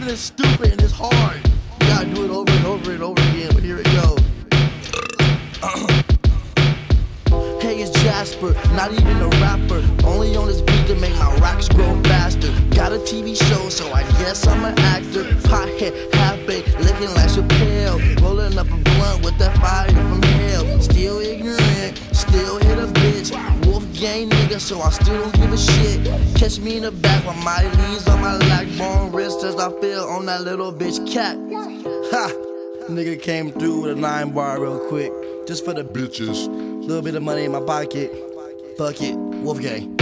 is stupid and it's hard. You gotta do it over and over and over again, but here it goes. Hey, it's Jasper, not even a rapper. Only on this beat to make my racks grow faster. Got a TV show, so I guess I'm an actor. Pothead, half-baked, looking like Chappelle. Rolling up a blunt with that fire from hell. Still ignorant, still hit a bitch. Wolfgang nigga, so I still don't give a shit. Catch me in the back with my leaves on my lag bone wrist as I feel on that little bitch cat. Ha! Nigga came through with a 9-bar real quick, just for the bitches. Little bit of money in my pocket. Fuck it, Wolfgang.